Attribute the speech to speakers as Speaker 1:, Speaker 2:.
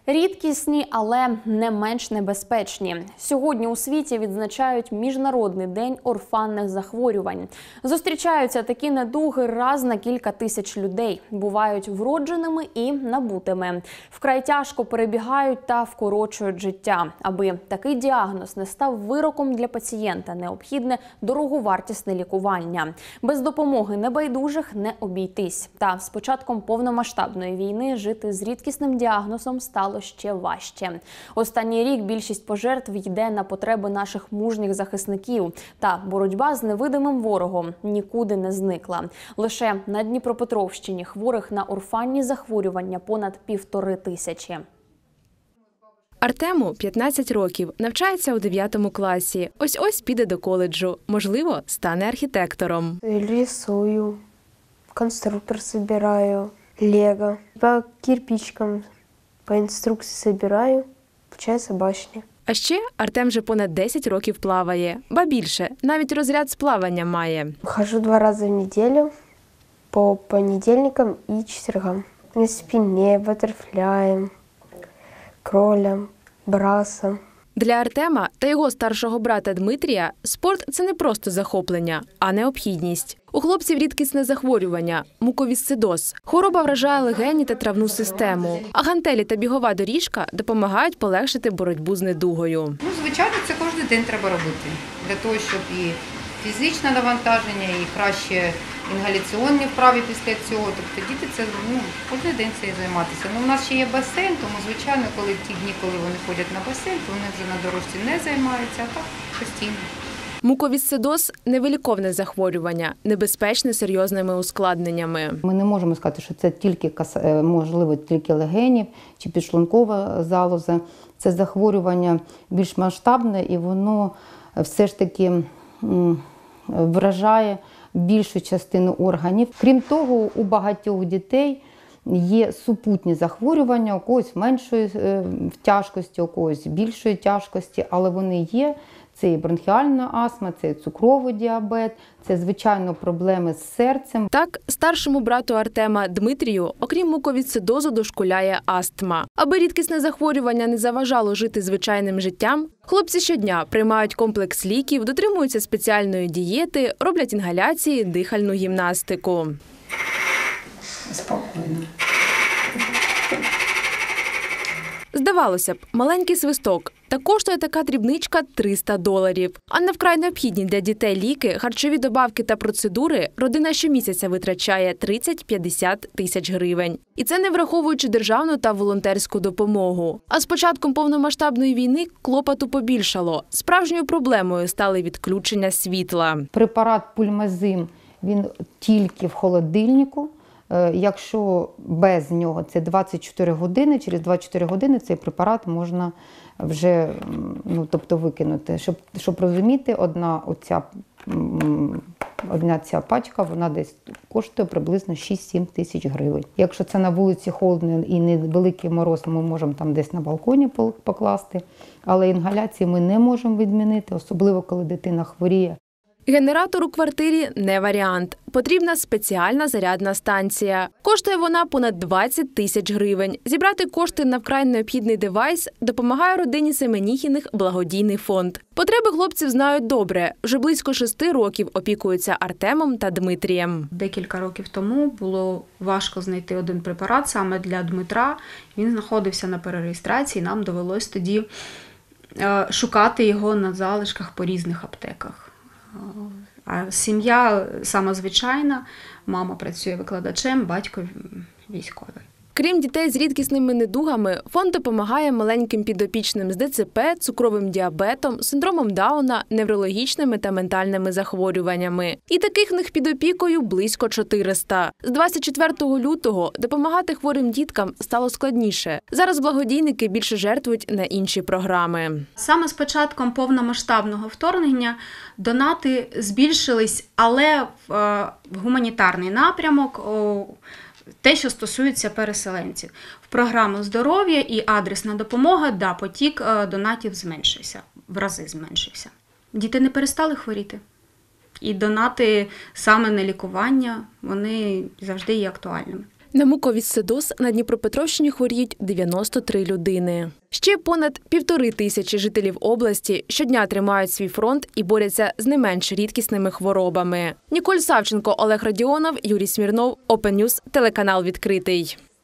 Speaker 1: Рідкісні, але не менш небезпечні. Сьогодні у світі відзначають Міжнародний день орфанних захворювань. Зустрічаються такі недуги раз на кілька тисяч людей. Бувають вродженими і набутими. Вкрай тяжко перебігають та вкорочують життя. Аби такий діагноз не став вироком для пацієнта, необхідне дороговартісне лікування. Без допомоги небайдужих не обійтись. Та з початком повномасштабної війни жити з рідкісним діагнозом стало ще важче. Останній рік більшість пожертв йде на потреби наших мужніх захисників. Та боротьба з невидимим ворогом нікуди не зникла. Лише на Дніпропетровщині хворих на орфанні захворювання понад 1500.
Speaker 2: Артему 15 років, навчається у 9 класі. Ось-ось піде до коледжу. Можливо, стане архітектором.
Speaker 3: Рисую, конструктор собираю, лего, по кирпичкам, по інструкції собираю, получається башня.
Speaker 2: А ще Артем вже понад 10 років плаває. Ба більше, навіть розряд з плавання має.
Speaker 3: Хожу 2 рази в неділю, по понедільникам і четвергам. На спині, батерфляєм, кролем, брасом.
Speaker 2: Для Артема та його старшого брата Дмитрія спорт – це не просто захоплення, а необхідність. У хлопців рідкісне захворювання – муковісцидоз. Хвороба вражає легені та травну систему. А гантелі та бігова доріжка допомагають полегшити боротьбу з недугою.
Speaker 4: Звичайно, це кожен день треба робити. Для того, щоб і фізичне навантаження, і краще інгаляційні вправи після цього. Тобто діти це кожен день цим займатися. У нас ще є басейн, тому, звичайно, коли ті дні, коли вони ходять на басейн, то вони вже на дорожці не займаються, а так постійно.
Speaker 2: Муковісцидоз – невиліковне захворювання, небезпечне серйозними ускладненнями.
Speaker 5: Ми не можемо сказати, що це можливо тільки легенів чи підшлункова залоза. Це захворювання більш масштабне і воно все ж таки вражає більшу частину органів. Крім того, у багатьох дітей є супутні захворювання, у когось меншої тяжкості, у когось більшої тяжкості, але вони є. Це і бронхіальна астма, це і цукровий діабет, це, звичайно, проблеми з серцем.
Speaker 2: Так, старшому брату Артема Дмитрію, окрім муковісцидозу, дошкуляє астма. Аби рідкісне захворювання не заважало жити звичайним життям, хлопці щодня приймають комплекс ліків, дотримуються спеціальної дієти, роблять інгаляції, дихальну гімнастику.
Speaker 4: Спокійно.
Speaker 2: Здавалося б, маленький свисток. Та коштує така дрібничка $300. А на вкрай необхідні для дітей ліки, харчові добавки та процедури родина щомісяця витрачає 30-50 тисяч гривень. І це не враховуючи державну та волонтерську допомогу. А з початком повномасштабної війни клопоту побільшало. Справжньою проблемою стали відключення світла.
Speaker 5: Препарат Пульмазим, він тільки в холодильнику. Якщо без нього це 24 години, через 24 години цей препарат можна вже викинути. Щоб розуміти, одна ця пачка, вона десь коштує приблизно 6-7 тисяч гривень. Якщо це на вулиці холодно і невеликий мороз, ми можемо там десь на балконі покласти, але інгаляції ми не можемо відмінити, особливо коли дитина хворіє.
Speaker 2: Генератор у квартирі – не варіант. Потрібна спеціальна зарядна станція. Коштує вона понад 20 тисяч гривень. Зібрати кошти на вкрай необхідний девайс допомагає родині Семеніхіних благодійний фонд. Потреби хлопців знають добре. Вже близько 6 років опікуються Артемом та Дмитрієм.
Speaker 6: Декілька років тому було важко знайти один препарат саме для Дмитра. Він знаходився на перереєстрації, нам довелось тоді шукати його на залишках по різних аптеках. А сім'я самозвичайна, мама працює викладачем, батько військовий.
Speaker 2: Крім дітей з рідкісними недугами, фонд допомагає маленьким підопічним з ДЦП, цукровим діабетом, синдромом Дауна, неврологічними та ментальними захворюваннями. І таких в них під опікою близько 400. З 24 лютого допомагати хворим діткам стало складніше. Зараз благодійники більше жертвують на інші програми.
Speaker 6: Саме з початком повномасштабного вторгнення донати збільшились, але в гуманітарний напрямок, те, що стосується переселенців. В програму здоров'я і адресна допомога, потік донатів зменшився, в рази зменшився. Діти не перестали хворіти. І донати саме на лікування, вони завжди є актуальними.
Speaker 2: На муковісцидоз на Дніпропетровщині хворіють 93 людини. Ще понад 1500 жителів області щодня тримають свій фронт і борються з не менш рідкісними хворобами. Ніколь Савченко, Олег Радіонов, Юрій Смірнов, Open News, телеканал «Відкритий».